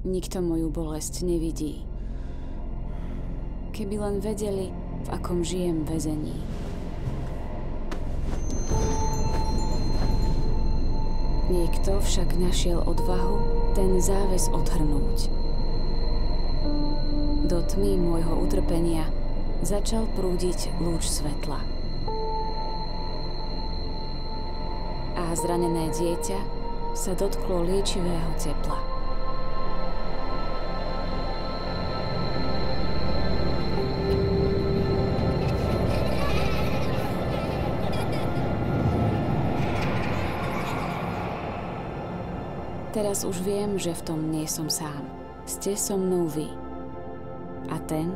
Nikto moju bolesť nevidí. Keby len vedeli, v akom žijem väzení. Niekto však našiel odvahu ten záves odhrnúť. Do tmy môjho utrpenia začal prúdiť lúč svetla. A zranené dieťa sa dotklo liečivého tepla. Teraz už viem, že v tom nie som sám. Ste so mnou vy. A ten,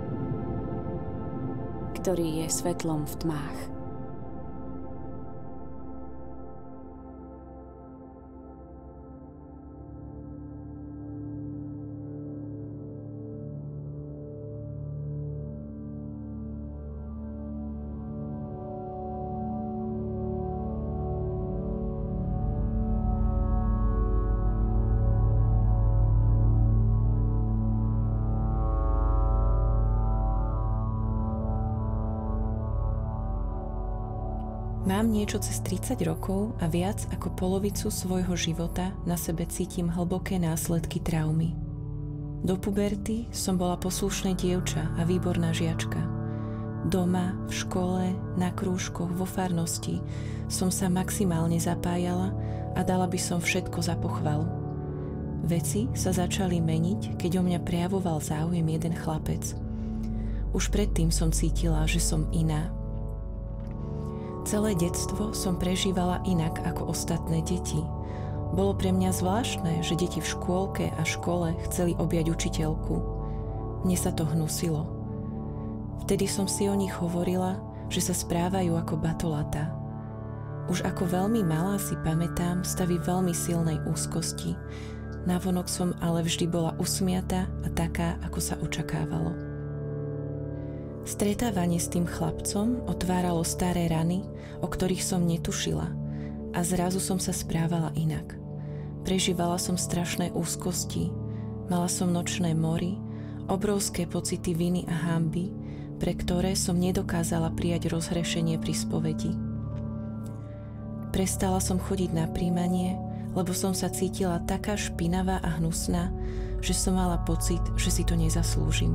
ktorý je svetlom v tmách. Mám niečo cez 30 rokov a viac ako polovicu svojho života na sebe cítim hlboké následky traumy. Do puberty som bola poslušné dievča a výborná žiačka. Doma, v škole, na krúžkoch, vo farnosti som sa maximálne zapájala a dala by som všetko za pochvalu. Veci sa začali meniť, keď o mňa prejavoval záujem jeden chlapec. Už predtým som cítila, že som iná. Celé detstvo som prežívala inak ako ostatné deti. Bolo pre mňa zvláštne, že deti v škôlke a škole chceli objať učiteľku. Mne sa to hnusilo. Vtedy som si o nich hovorila, že sa správajú ako batolata. Už ako veľmi malá si pamätám stavy veľmi silnej úzkosti. Navonok som ale vždy bola usmiatá a taká, ako sa očakávalo. Stretávanie s tým chlapcom otváralo staré rany, o ktorých som netušila, a zrazu som sa správala inak. Prežívala som strašné úzkosti, mala som nočné mory, obrovské pocity viny a hanby, pre ktoré som nedokázala prijať rozhrešenie pri spovedi. Prestala som chodiť na prijímanie, lebo som sa cítila taká špinavá a hnusná, že som mala pocit, že si to nezaslúžim.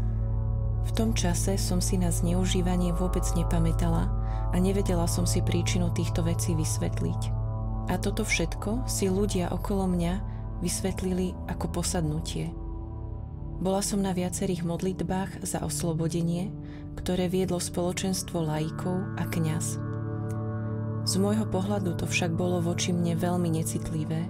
V tom čase som si na zneužívanie vôbec nepamätala a nevedela som si príčinu týchto vecí vysvetliť. A toto všetko si ľudia okolo mňa vysvetlili ako posadnutie. Bola som na viacerých modlitbách za oslobodenie, ktoré viedlo spoločenstvo laikov a kňaz. Z môjho pohľadu to však bolo voči mne veľmi necitlivé.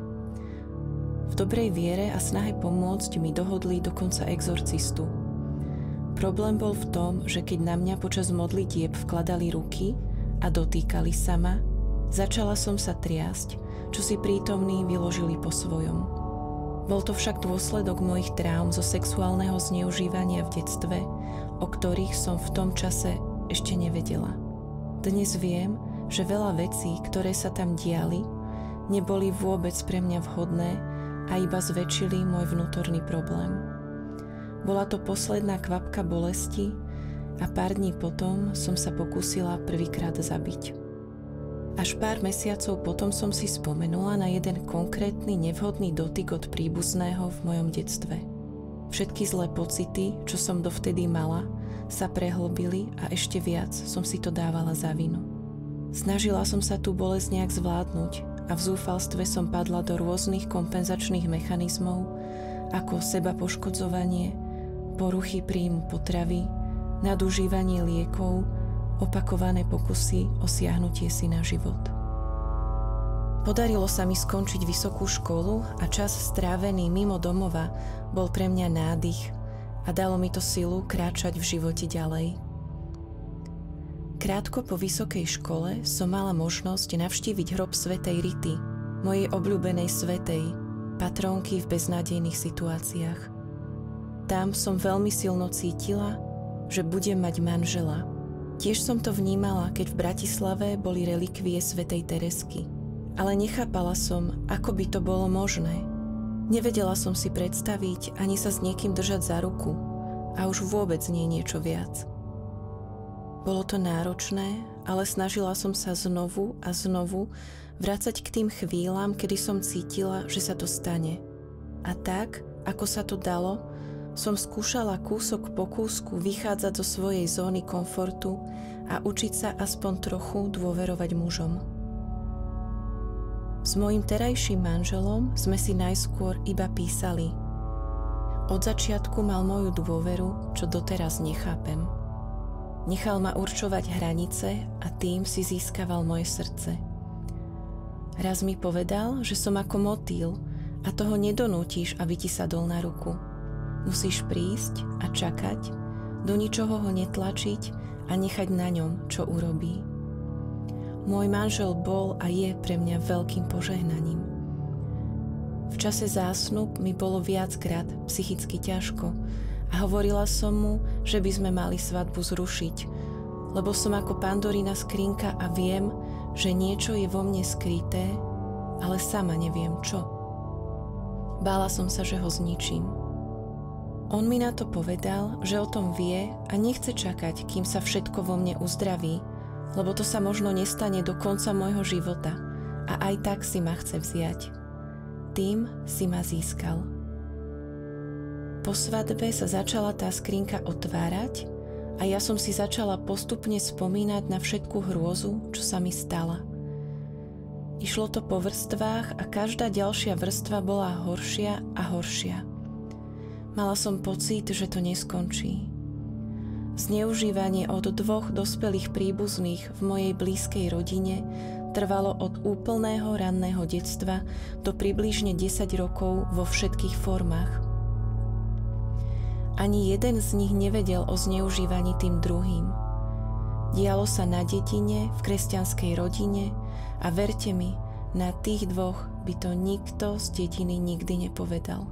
V dobrej viere a snahe pomôcť mi dohodli dokonca exorcistu. Problém bol v tom, že keď na mňa počas modlitieb vkladali ruky a dotýkali sa ma, začala som sa triasť, čo si prítomní vyložili po svojom. Bol to však dôsledok mojich traum zo sexuálneho zneužívania v detstve, o ktorých som v tom čase ešte nevedela. Dnes viem, že veľa vecí, ktoré sa tam diali, neboli vôbec pre mňa vhodné a iba zväčšili môj vnútorný problém. Bola to posledná kvapka bolesti a pár dní potom som sa pokúsila prvýkrát zabiť. Až pár mesiacov potom som si spomenula na jeden konkrétny nevhodný dotyk od príbuzného v mojom detstve. Všetky zlé pocity, čo som dovtedy mala, sa prehlbili a ešte viac som si to dávala za vinu. Snažila som sa tú bolesť nejak zvládnuť a v zúfalstve som padla do rôznych kompenzačných mechanizmov, ako sebapoškodzovanie, poruchy príjmu potravy, nadužívanie liekov, opakované pokusy o siahnutie si na život. Podarilo sa mi skončiť vysokú školu a čas strávený mimo domova bol pre mňa nádych a dalo mi to silu kráčať v živote ďalej. Krátko po vysokej škole som mala možnosť navštíviť hrob svätej Rity, mojej obľúbenej svätej, patrónky v beznádejných situáciách. Tam som veľmi silno cítila, že budem mať manžela. Tiež som to vnímala, keď v Bratislave boli relikvie svätej Teresky. Ale nechápala som, ako by to bolo možné. Nevedela som si predstaviť ani sa s niekým držať za ruku a už vôbec nie niečo viac. Bolo to náročné, ale snažila som sa znovu a znovu vracať k tým chvíľam, kedy som cítila, že sa to stane. A tak, ako sa to dalo, som skúšala kúsok po kúsku vychádzať zo svojej zóny komfortu a učiť sa aspoň trochu dôverovať mužom. S mojím terajším manželom sme si najskôr iba písali. Od začiatku mal moju dôveru, čo doteraz nechápem. Nechal ma určovať hranice a tým si získaval moje srdce. Raz mi povedal, že som ako motýl a toho nedonútiš, aby ti sadol na ruku. Musíš prísť a čakať, do ničoho ho netlačiť a nechať na ňom, čo urobí. Môj manžel bol a je pre mňa veľkým požehnaním. V čase zásnub mi bolo viackrát psychicky ťažko a hovorila som mu, že by sme mali svadbu zrušiť, lebo som ako Pandorina skrinka a viem, že niečo je vo mne skryté, ale sama neviem čo. Bála som sa, že ho zničím. On mi na to povedal, že o tom vie a nechce čakať, kým sa všetko vo mne uzdraví, lebo to sa možno nestane do konca môjho života a aj tak si ma chce vziať. Tým si ma získal. Po svadbe sa začala tá skrinka otvárať a ja som si začala postupne spomínať na všetku hrôzu, čo sa mi stala. Išlo to po vrstvách a každá ďalšia vrstva bola horšia a horšia. Mala som pocit, že to neskončí. Zneužívanie od 2 dospelých príbuzných v mojej blízkej rodine trvalo od úplného ranného detstva do približne 10 rokov vo všetkých formách. Ani jeden z nich nevedel o zneužívaní tým druhým. Dialo sa na dedine, v kresťanskej rodine a verte mi, na tých 2 by to nikto z dediny nikdy nepovedal.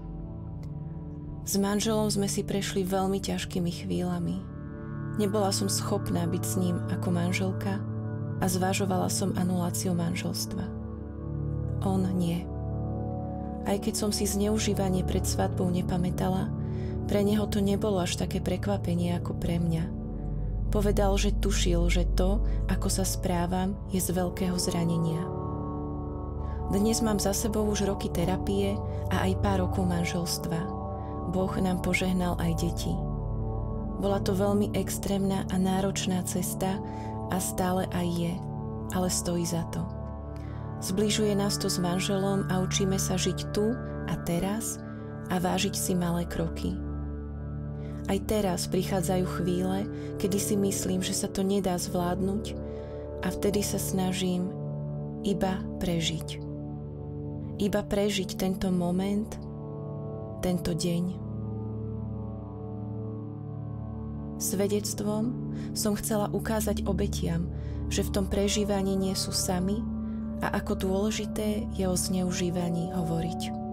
S manželom sme si prešli veľmi ťažkými chvíľami. Nebola som schopná byť s ním ako manželka a zvažovala som anuláciu manželstva. On nie. Aj keď som si zneužívanie pred svadbou nepamätala, pre neho to nebolo až také prekvapenie ako pre mňa. Povedal, že tušil, že to, ako sa správam, je z veľkého zranenia. Dnes mám za sebou už roky terapie a aj pár rokov manželstva. Boh nám požehnal aj deti. Bola to veľmi extrémna a náročná cesta a stále aj je, ale stojí za to. Zbližuje nás to s manželom a učíme sa žiť tu a teraz a vážiť si malé kroky. Aj teraz prichádzajú chvíle, kedy si myslím, že sa to nedá zvládnuť a vtedy sa snažím iba prežiť. Iba prežiť tento moment, tento deň. Svedectvom som chcela ukázať obetiam, že v tom prežívaní nie sú sami a ako dôležité je o zneužívaní hovoriť.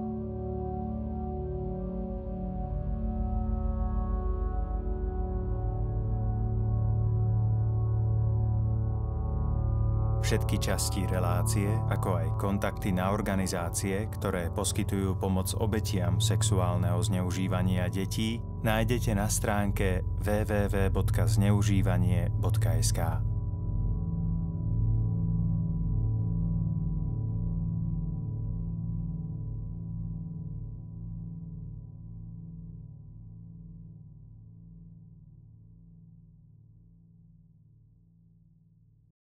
Všetky časti relácie, ako aj kontakty na organizácie, ktoré poskytujú pomoc obetiam sexuálneho zneužívania detí, nájdete na stránke www.zneužívanie.sk.